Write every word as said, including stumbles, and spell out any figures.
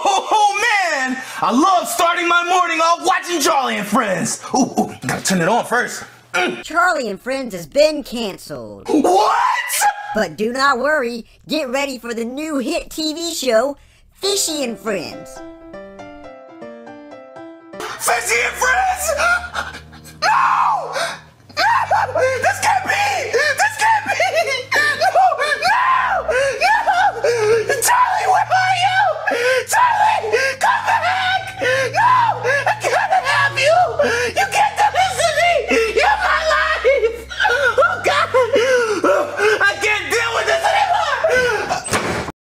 Oh, man! I love starting my morning off watching Charlie and Friends. Ooh, ooh, gotta turn it on first. Mm. Charlie and Friends has been canceled. What? But do not worry, get ready for the new hit T V show, Fishy and Friends. Fishy and Friends? No!